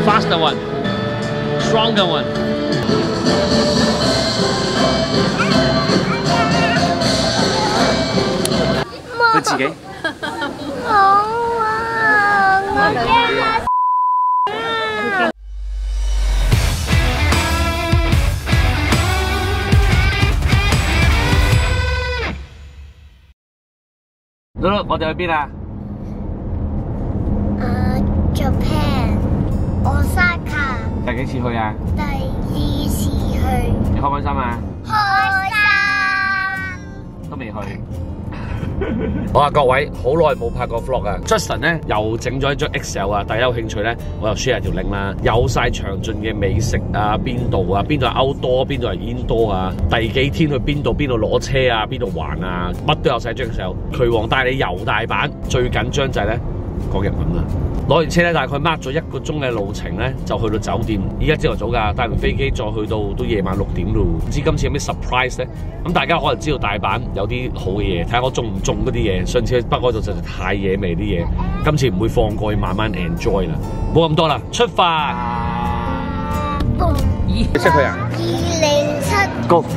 faster one, stronger one. 佢自己。 好啊！我驚啊！ Look， 我哋去邊啊？ Japan， Osaka。 第幾次去啊？ 第2次去。 你開唔開心啊？ 開心。 都未去。好啊，各位，好耐冇拍過 vlog 啊 ！Justin 咧又整咗一張 Excel 啊，大家有興趣咧，我又 share 條 link 啦，有晒詳盡嘅美食啊，邊度係 outdoor， 邊度係 indoor 啊，第幾天去邊度攞車啊，邊度玩啊，乜都有晒張 Excel。渠王帶你遊大阪，最緊張就係咧講日文啦。攞完車咧，大概 mark 咗1個鐘嘅路程咧，就去到酒店。依家朝頭早㗎，搭完飛機再去到都夜晚6點咯。唔知今次有咩 surprise 咧？咁大家可能知道大阪有啲好嘅嘢，睇下我中唔中嗰啲嘢。上次去北海道實在太野味啲嘢，今次唔會放過去，慢慢 enjoy 啦。冇咁多啦，出發！咦，你識佢啊？207 Go！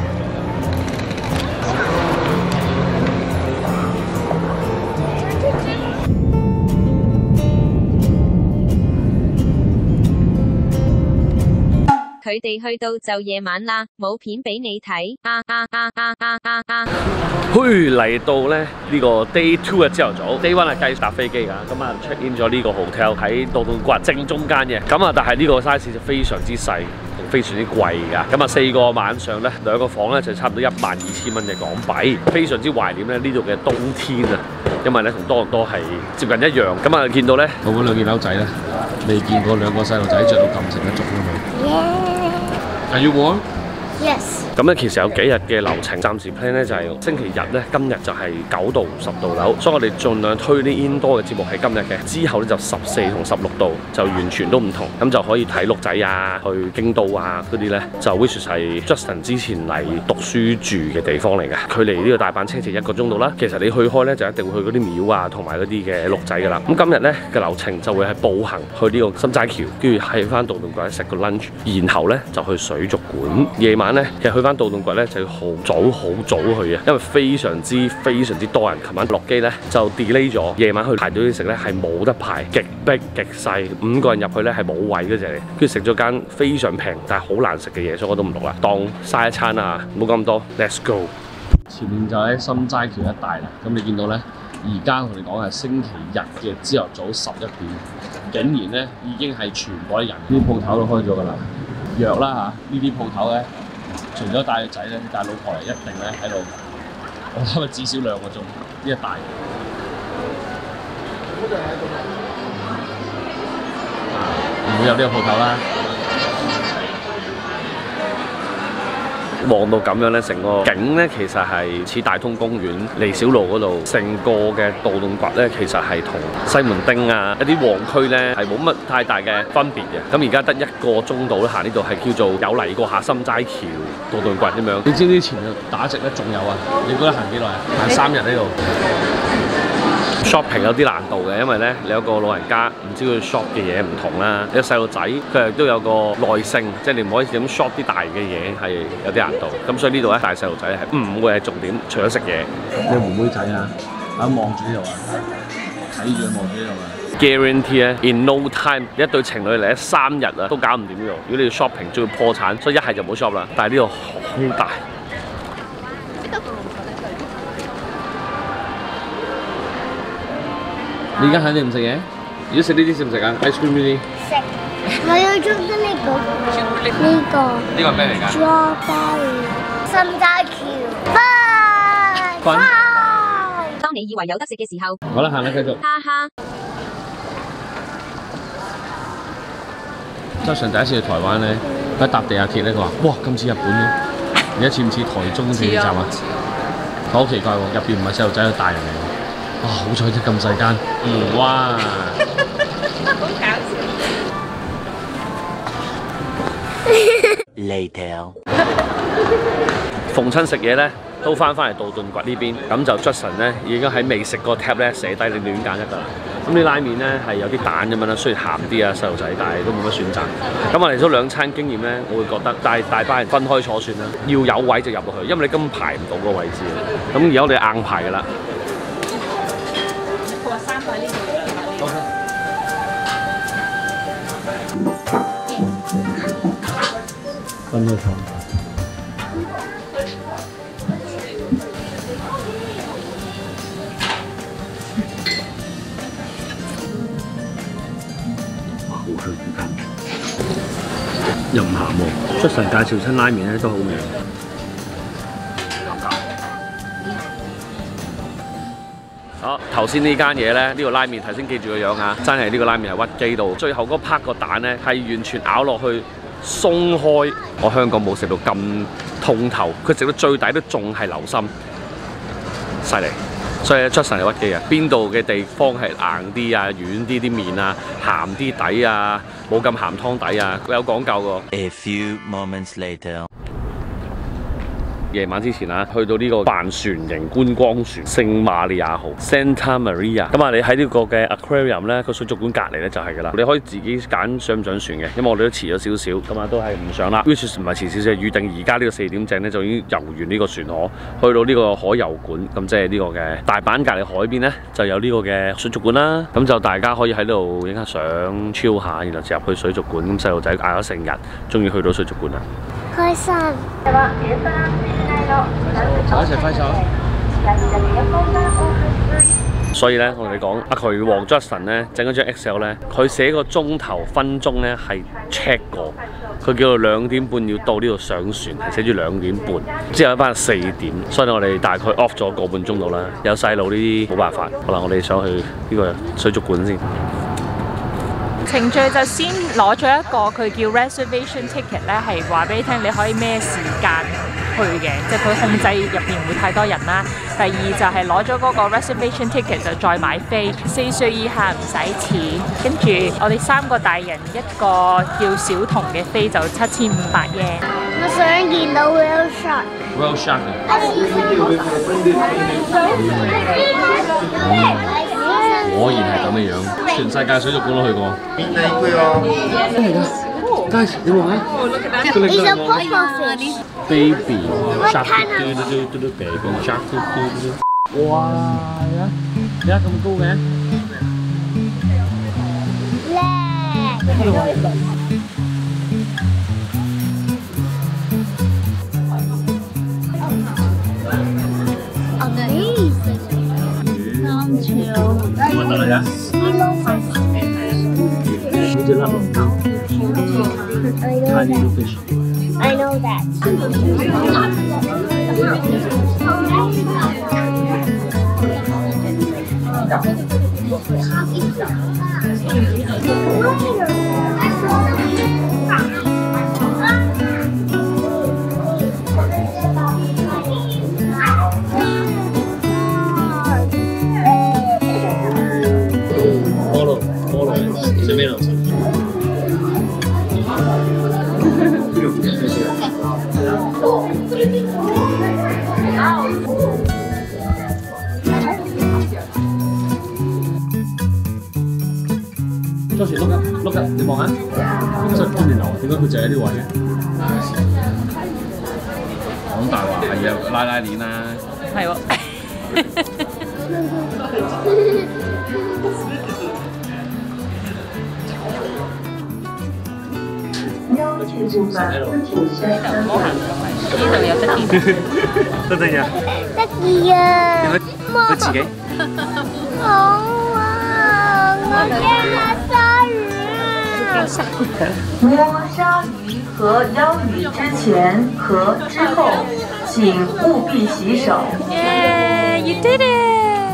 佢哋去到就夜晚啦，冇片俾你睇。 嘿，嚟到咧呢個 Day 2嘅朝頭早 ，Day 1係繼續搭飛機㗎，咁啊 check in 咗呢個 hotel 喺道頓堀正中間嘅，咁啊但係呢個 size 就非常之細，同非常之貴㗎，咁啊4個晚上咧2個房咧就差唔多12000蚊嘅港幣，非常之懷念咧呢度嘅冬天啊，因為咧同多倫多係接近一樣，咁啊見到咧我嗰2件褸仔咧，未見過2個細路仔着到咁成一族啊嘛。Are you warm? Yes。 咁咧其實有幾日嘅流程，暫時 plan 咧就係星期日咧，今日就係9度、10度樓，所以我哋盡量推啲 indoor 嘅節目係今日嘅，之後咧就14同16度，就完全都唔同，咁就可以睇鹿仔啊，去京都啊嗰啲咧，就 which 係 Justin 之前嚟讀書住嘅地方嚟嘅，距離呢個大阪車程1個鐘度啦。其實你去開咧就一定會去嗰啲廟啊，同埋嗰啲嘅鹿仔㗎啦。咁今日咧嘅流程就會係步行去呢個心齋橋，跟住喺翻道頓堀食個 lunch， 然後咧就去水族館。夜晚咧其實去翻道頓堀咧就要好早去啊，因為非常之多人。琴晚落機咧就 delay 咗，夜晚去排隊食咧係冇得排，極逼極細，5個人入去咧係冇位嗰隻嚟。跟住食咗間非常平但係好難食嘅嘢，所以我都唔錄啦，當嘥一餐啊，唔好咁多 ，Let's go。前面就喺心齋橋一帶啦，咁你見到咧，而家同你講係星期日嘅朝頭早11點，竟然咧已經係全部啲人，啲鋪頭都開咗㗎啦。約啦嚇，呢啲鋪頭咧，除咗帶個仔咧，帶老婆嚟一定咧喺度，我諗至少2個鐘，呢一大。唔會有呢個鋪頭啦。望到咁樣咧，成個景咧其實係似大通公園、利小路嗰度，成個嘅道頓堀咧其實係同西門町啊一啲旺區咧係冇乜太大嘅分別嘅。咁而家得1個鐘度咧行呢度係叫做有嚟過下心齋橋、道頓堀咁樣。你知唔知前日打直咧仲有啊？你覺得行幾耐啊？行3日呢度。shopping 有啲難度嘅，因為咧你有個老人家唔知佢 shop 嘅嘢唔同啦，你個細路仔佢亦都有個耐性，即係你唔可以咁 shop 啲大嘅嘢係有啲難度。咁所以呢度咧帶細路仔係唔會係重點，除咗食嘢。你妹妹仔啊，望住呢度啊，睇住望住呢度啊。Guarantee 咧 ，in no time 一對情侶嚟3日啊都搞唔掂呢度。如果你要 shopping 仲要破產，所以一係就唔好 shop 啦。但係呢度好大。你而家肯定唔食嘢？如果食呢啲食唔食啊 ？ice cream 呢啲？ 食。我要中意呢個。呢個。 呢個係咩嚟㗎 ？Strawberry。心齋橋。拜。 當你以為有得食嘅時候， 好啦，行啦，繼續。 哈哈。 周上第一次去台灣咧，佢搭地下鐵咧，佢話：哇，咁似日本嘅，而家似唔似台中地鐵站啊？好奇怪喎，入邊唔係細路仔，係大人嚟㗎。哇！好彩啫，咁細間。哇！好搞笑。Later。逢親食嘢咧，都翻嚟道頓堀呢邊，咁就 Justin 咧已經喺未食個 tab 咧寫低你亂揀一㗎啦。 咁啲拉麵咧係有啲蛋咁樣啦，雖然鹹啲啊細路仔，但係都冇乜選擇。咁我嚟咗兩餐經驗咧，我會覺得大班人分開坐算啦，要有位就入落去，因為你根本排唔到個位置。咁而家我哋硬排㗎啦。佢話3個呢度200。分開坐。又唔鹹喎，出神介紹親拉麵咧都好味。好，頭先呢間嘢咧，呢個拉麵頭先記住個樣啊，真係呢個拉麵係屈機到，最後嗰 part 個蛋咧係完全咬落去鬆開。我香港冇食到咁通透，佢食到最底都仲係流心，犀利。所以出神係屈機啊！邊度嘅地方係硬啲啊、軟啲啲麵啊、鹹啲底啊、冇咁鹹湯底啊，佢有講究㗎。 A few moments later。 夜晚之前啊，去到呢個帆船型觀光船聖瑪利亞號 Santa Maria。咁啊，你喺呢個嘅 aquarium 咧，個水族館隔離咧就係㗎啦。你可以自己揀上唔上船嘅，因為我哋都遲咗少少，咁啊都係唔上啦。which 唔係遲少少，預定而家呢個4點正咧就已經遊完呢個船河，去到呢個海遊館。咁即係呢個嘅大阪隔離海邊咧就有呢個嘅水族館啦。咁就大家可以喺度影下相 chill 下，然後就入去水族館。咁細路仔嗌咗成日，終於去到水族館啦。 開心。 一齊揮手。所以咧，我同你講，阿渠王 Justin 咧整嗰張 Excel 咧，佢寫個鐘頭分鐘咧係 check 過，佢叫做2點半要到呢度上船，係寫住2點半，之後翻4點，所以我哋大概 off 咗個半鐘度啦。有細路呢啲冇辦法，好啦，我哋想去呢個水族館先。 程序就先攞咗一個佢叫 reservation ticket 咧，係話俾你聽你可以咩時間去嘅，即係佢控制入邊唔會太多人啦。第二就係攞咗嗰個 reservation ticket 就再買飛，4歲以下唔使錢。跟住我哋3個大人一個叫小童嘅飛就7500yen。 我想見到 whale shark。 Whale shark。果然係咁嘅樣，全世界水族館都去過。真係㗎，guys，你望下，佢哋兩個 baby shark， baby shark， 哇，而家咁高嘅，乜得啦？你只粒龍頭 ，tiny little fish。 I know that. Follow， 這邊咯。碌㗎，你望下，真係今年流，點解佢就喺呢位嘅？講大話係啊，拉鏈啦。 係喎。呢度有得見。 得得呀。 得意啊！ 佢自己。 好啊！我見到鯊魚。 摸鯊魚和邀魚之前和之後，請務必洗手。 Yeah, you did it！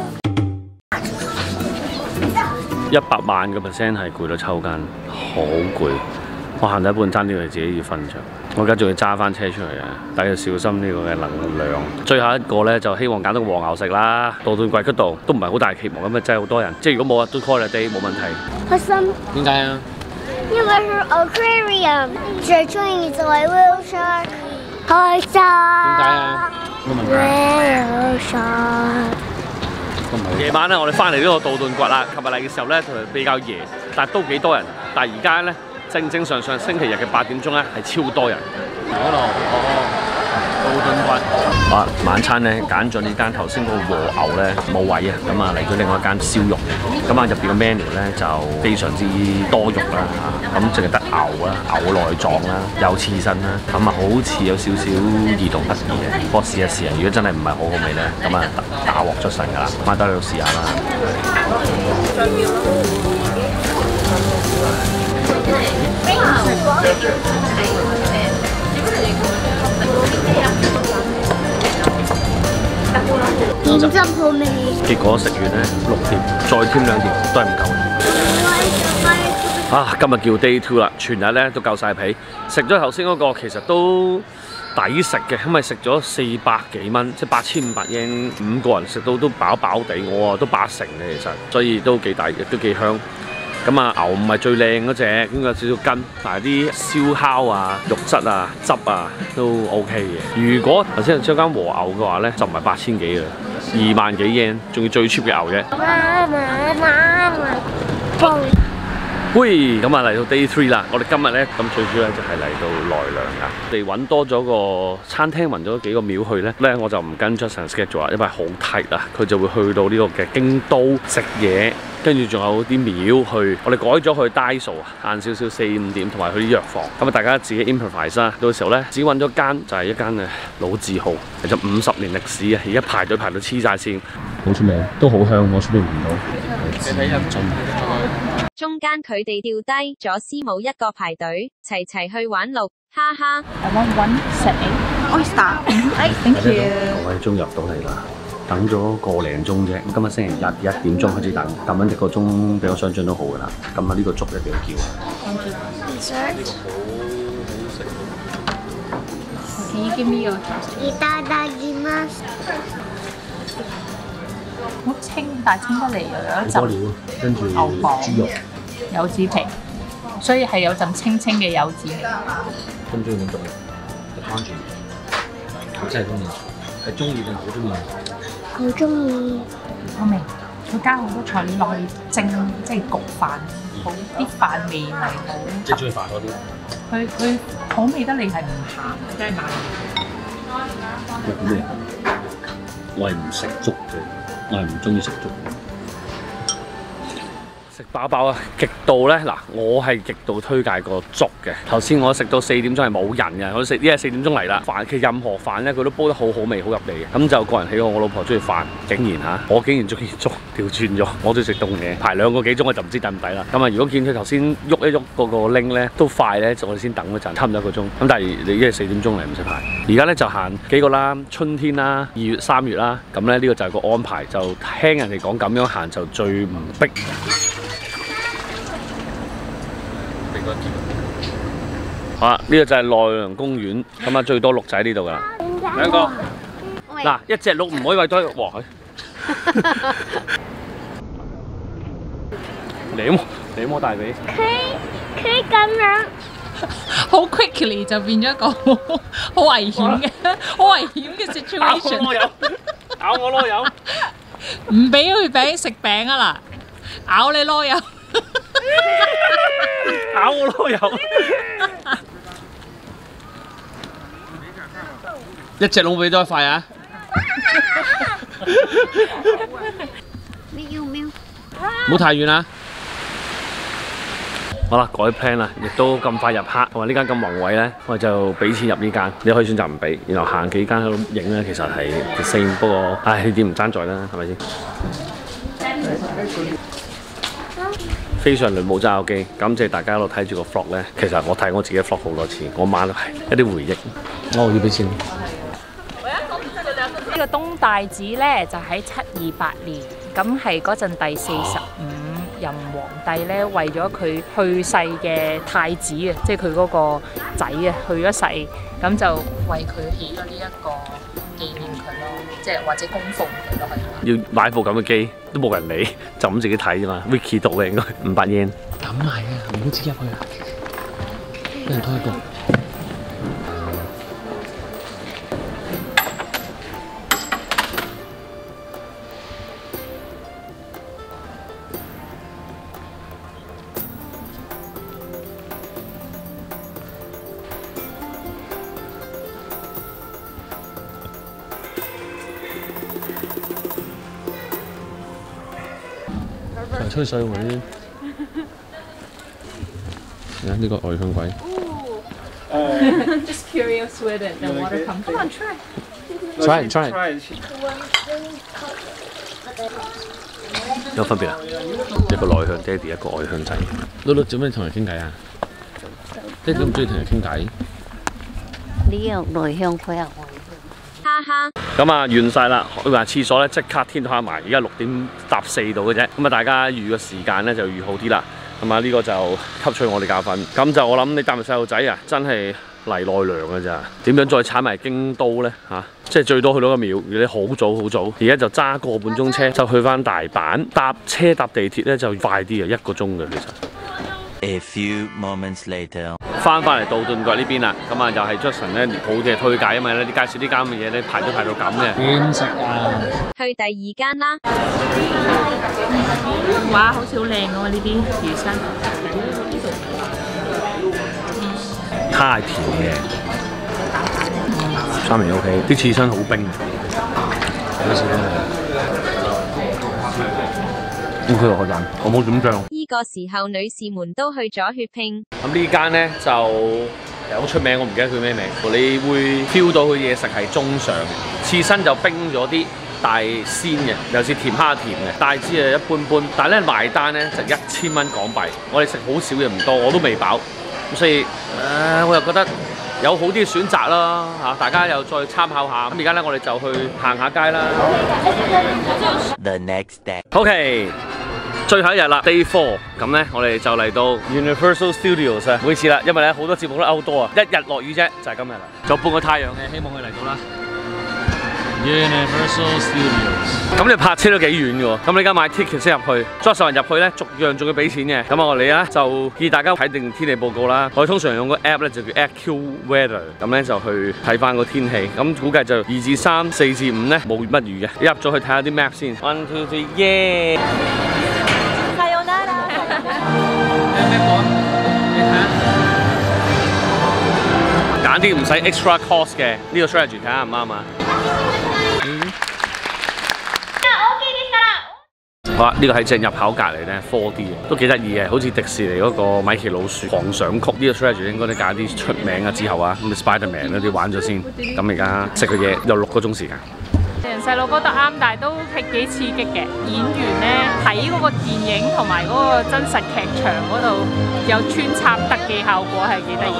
100萬個%係攰到抽筋，好攰。我行到一半爭啲，佢自己要瞓着。我而家仲要揸翻車出嚟啊！大家要小心呢個嘅能量。最後一個咧就希望揀到個黃牛食啦。道頓堀嗰度都唔係好大期望咁啊，真係好多人。即係如果冇啊，都 call a day 冇問題。 開心。 點解啊？ 因為係 aquarium，最中意就係 whale shark。開心。點解啊？冇問題。 whale shark。 都唔係夜晚咧，我哋翻嚟呢個道頓堀啦。琴日嚟嘅時候咧，就比較夜，但係都幾多人。但係而家咧，正常星期日嘅8點鐘咧，係超多人。嗰度道頓堀。啊，晚餐咧揀咗呢間頭先嗰個和牛咧冇位啊，咁啊嚟咗另外一間燒肉。咁啊入邊嘅 menu 咧就非常之多肉啦嚇，咁淨係得牛啦、牛內臟啦、有刺身啦，咁啊好似有少少異動不已嘅。不過試一試啊，如果真係唔係好好味咧，咁啊大鑊出神㗎啦，買得你度試下啦。 點汁好味。 結果食完咧6碟，再添2碟都係唔夠。啊，今日叫 Day 2啦，全日咧都夠晒皮。食咗頭先嗰個其實都抵食嘅，因為食咗400幾蚊，即係8500yen， 5個人食到都飽飽地，我啊都80嘅其實，所以都幾抵，亦都幾香。咁啊牛唔係最靚嗰隻，咁有少少筋，但係啲燒烤啊、肉質啊、汁啊都 OK 嘅。如果頭先將間和牛嘅話咧，就唔係8000幾嘅，2萬幾 yen， 仲要最 cheap 嘅牛啫。喂，咁啊嚟到 Day 3啦，我哋今日咧咁最主要咧就係嚟到奈良噶，我哋揾多咗個餐廳，揾咗幾個廟去咧，我就唔跟 Justin schedule 啦，因為好 tight 啊，佢就會去到呢個嘅京都食嘢，跟住仲有啲廟去，我哋改咗去 Daiso 晏少少4、5點，同埋去啲藥房，咁啊大家自己 improvise 啦。到時候咧只揾咗間就係一間嘅老字號，其實50年歷史啊，而家排隊排到黐晒線，好出名，都好香，我出邊唔到。 中間佢哋掉低咗師母一個排隊，齊去玩6，哈哈。 I want one set oyster. Thank you。 我哋終於入到嚟啦，等咗個零鐘啫。今日星期日1點鐘開始等，等緊1個鐘比我想象都好噶啦。咁啊呢個粥一定要叫。 Can you give me your？ いただきます。 好清，但係清得嚟又有一陣好多料，跟住牛膀、 豬肉， 柚子皮，所以係有陣清嘅柚子味。 中唔中意點做咧？攤住，我真係中意，係中意定好中意？ 好中意。 我明，佢加好多材料落去蒸，即係焗飯，好啲飯味係好。 即係中意飯多啲。 佢好味得嚟係唔鹹，真係難。 咩？我係唔食粥嘅。我係唔中意食粥，食飽飽啊！極度咧嗱，我係極度推介個粥嘅。頭先我食到4點鐘係冇人嘅，我食因為4點鐘嚟啦。飯其實任何飯咧，佢都煲得好好味，好入味嘅。咁就個人喜好，我老婆中意飯，竟然嚇，我竟然中意粥，調轉咗，我中意食凍嘢。排2個幾鐘我就唔知抵唔抵啦。咁啊，如果見佢頭先喐一喐嗰個拎咧都快咧，就我哋先等嗰陣，差唔多1個鐘。咁但係你因為4點鐘嚟唔使排。而家咧就行幾個啦，春天啦、2月、3月啦，咁咧呢個就係個安排，就聽人哋講咁樣行就最唔逼。好啦，呢個就係奈良公園，咁啊最多鹿仔呢度噶啦，2個。嗱，一隻鹿唔可以餵多一個，哇！你摸大髀。 佢咁樣。 好 quickly 就變咗一個好危險嘅 situation。 咬我囉柚， 唔俾佢餅食餅啊嗱，咬你囉柚， 咬我囉柚。一隻鹿俾多一塊啊！唔好太遠啊！好啦，改 plan 啦，亦都咁快入黑，同埋呢間咁宏偉咧，我哋就俾錢入呢間，你可以選擇唔俾，然後行幾間喺度影咧，其實係 the same， 不過唉呢啲唔爭在啦，係咪先？非常雷姆揸手機，感謝大家一路睇住個 vlog 咧。其實我睇我自己 vlog 好多次，我晚都係一啲回憶。我要俾錢。 呢個東大寺咧就喺728年，咁係嗰陣第45任皇帝咧，為咗佢去世嘅太子啊，即係佢嗰個仔啊，去咗世，咁就為佢起咗呢一個紀念佢咯，即係或者供奉佢咯，可以話。 要買部咁嘅機都冇人理，就咁自己睇啫嘛。Wiki 度嘅應該500 yen。咁係啊，唔好自己入去啊，俾人拖一個。 吹水喎呢啲。睇下呢個外向鬼。 Just curious with it. The water comes. Come on, try. Try。有分別啊？一個內向爹哋，一個外向仔。Lulu做咩同人傾偈啊？爹哋都唔中意同人傾偈。 你又內向，佢又外向。 哈哈。 咁啊，完晒啦！佢話廁所咧即刻天都黑埋，而家6:14度嘅啫。咁啊，大家預個時間咧就預好啲啦。咁啊，呢個就吸取我哋教訓。咁就我諗你帶埋細路仔啊，真係嚟奈良㗎咋？點樣再踩埋京都咧？即係最多去到個廟。如果你好早，而家就揸個半鐘車就去翻大阪。搭地鐵咧就快啲啊，1個鐘嘅其實。 A few moments later， 翻嚟道頓堀呢邊啦，咁啊又係 Justin 咧好嘅推介，因為咧你介紹啲間嘅嘢咧排到咁嘅。點食啊？ 去第2間啦！ 哇，好似好靚喎呢啲魚生。 太甜嘅，三文 OK， 啲刺身好冰。OK 我讚，我冇點醬。 呢個時候女士們都去咗血拼。 咁呢間咧就好出名，我唔記得佢咩名。你會 feel 到佢嘢食係中上嘅，刺身就冰咗啲，但係鮮嘅，尤其是甜蝦甜嘅，大致係一般般。但係咧埋單咧就1000蚊港幣，我哋食好少嘢唔多，我都未飽，咁所以我又覺得有好啲嘅選擇啦大家又再參考下。咁而家咧我哋就去行下街啦。 The next day， OK。最後一日啦 ，Day 4，咁咧我哋就嚟到 Universal Studios 啊，每次啦，因為咧好多節目都 outdoor啊，一日落雨啫，就係今日啦，仲有半個太陽嘅，希望佢嚟到啦。Universal Studios， 咁你泊車都幾遠嘅喎，咁你而家買 ticket 先入去，再上人入去咧，逐樣仲要俾錢嘅。咁我哋咧就建議大家睇定天氣報告啦。我哋通常用個 app 咧就叫 AccuWeather， 咁咧就去睇翻個天氣。咁估計就2至3、4至5咧冇乜雨嘅。入咗去睇下啲 map 先。1、2、3，耶！揀啲唔使 extra cost 嘅呢個 strategy 睇下啱唔啱啊？好啦，呢個係正入口隔離咧 4D 嘅，都幾得意嘅，好似迪士尼嗰個米奇老鼠狂想曲。呢個 strategy 應該都揀啲出名嘅之後啊，咁 Spiderman 嗰啲玩咗先。咁而家食嘅嘢有6個鐘時間。 細路覺得啱，但係都係幾刺激嘅。演員咧睇嗰個電影同埋嗰個真實劇場嗰度有穿插特技效果係幾得意。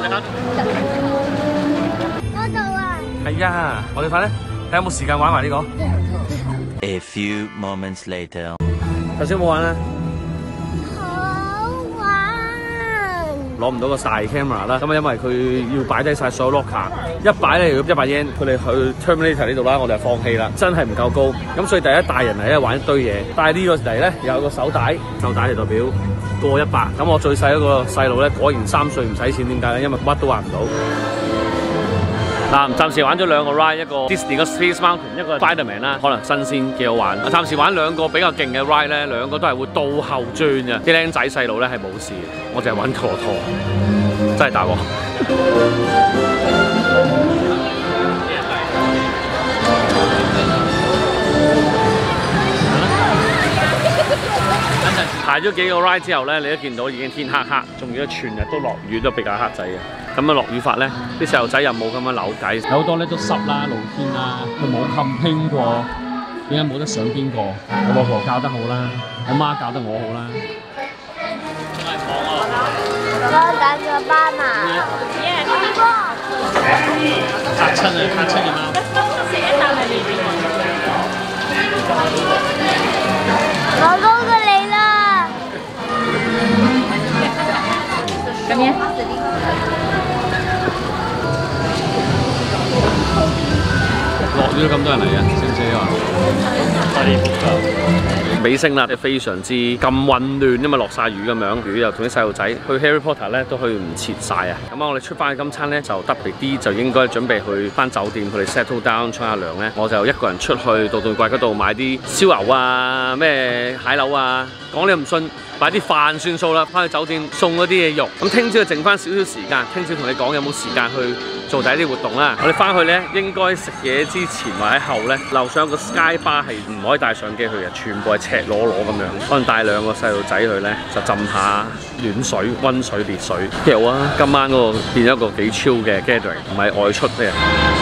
嗰度啊！ 係啊，我哋快咧，睇下有冇時間玩埋呢個。 A few moments later， 頭先有冇玩啊？ 好玩！ 攞唔到個大 camera 啦，咁啊因為佢要擺低晒所有 locker， 一擺咧要100 yen， 佢哋去 Terminator 呢度啦，我哋就放棄啦，真係唔夠高，咁所以第一大人嚟咧玩一堆嘢，但係呢個嚟咧有個手帶就代表過100，咁我最細嗰個細路咧果然3歲唔使錢，點解咧？因為乜都玩唔到。嗱，暫時玩咗2個 ride， 一個 Disney 個 Space Mountain， 一個 Spiderman 啦，可能新鮮幾好玩。暫時玩2個比較勁嘅 ride 咧，2個都係會倒後轉嘅，啲僆仔細路咧係冇事嘅，我淨係揾陀陀，真係大鑊。排咗幾個 ride 之後咧，你都見到已經天黑黑，仲要全日都落雨，都比較黑仔嘅。咁樣落雨法咧，啲細路仔又冇咁樣扭計，有好多咧都濕啦、露天啦，佢冇camping過，點解冇得上邊個？我老婆教得好啦，我媽教得我好啦。 我等咗爸媽。 嚇親啊！嚇親嘅貓。 我高過你啦。 咁樣。 落雨都咁多人嚟嘅，知唔知啊？尾聲啦，非常之咁混亂，因為落晒雨咁樣，如果又同啲細路仔去 Harry Potter 咧都去唔切晒啊！咁啊，我哋出翻去今餐咧就特別啲，就應該準備去翻酒店，佢哋 settle down 沖下涼咧，我就一個人出去道頓堀嗰度買啲燒牛啊、咩蟹柳啊，講你又唔信。買啲飯算數啦，翻去酒店送嗰啲嘢肉。咁聽朝就剩翻少少時間，聽朝同你講有冇時間去做第一啲活動啦。我哋翻去咧，應該食嘢之前或者後咧，樓上有個 Sky Bar 係唔可以帶相機去嘅，全部係赤裸裸咁樣。可能帶2個細路仔去咧，就浸下暖水、溫水、熱水，幾好啊！今晚嗰個變咗一個幾 chill 嘅 gathering， 唔係外出咩？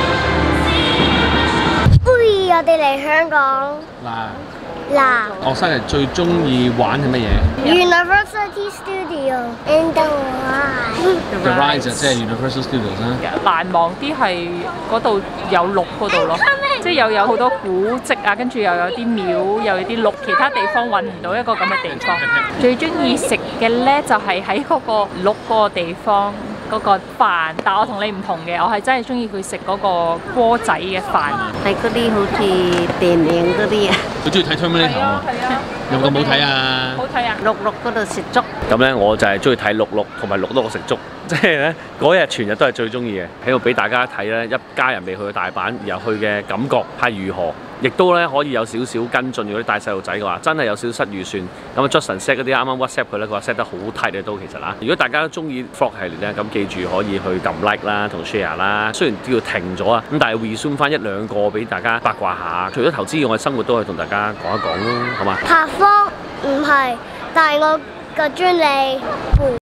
我哋嚟香港嗱， 學生係最中意玩係乜嘢 University Studio and the ？The Rise 即係 Universal Studios 啦。 難忘啲係嗰度有鹿嗰度咯，即係又有好多古蹟啊，跟住又有啲廟，又有啲鹿，其他地方揾唔到一個咁嘅地方。最中意食嘅咧就係喺嗰個鹿嗰個地方。嗰個飯，但我同你唔同嘅，我係真係中意佢食嗰個鍋仔嘅飯。 係嗰啲好似電影嗰啲啊。 佢中意睇 Terminator 喎，有冇咁好睇啊？ 好睇啊！ 鹿嗰度食粥。 咁咧我就係中意睇鹿同埋鹿嗰個食粥，即係咧嗰日全日都係最中意嘅，喺度俾大家睇咧一家人未去過大阪，然後去嘅感覺係如何。亦都咧可以有少少跟進，如果你帶細路仔嘅話，真係有少少失預算。咁啊 Justin set 嗰啲啱啱 WhatsApp 佢咧，佢話 set 得好 tight 嘅都其實啦。如果大家都中意 Vlog 系列咧，咁記住可以去撳 like 啦，同 share 啦。雖然叫停咗啊，咁但係 resume 翻1-2個俾大家八卦下。除咗投資以外，生活都可以同大家講一講咯，好嘛？ 拍科唔係，但係我個專利。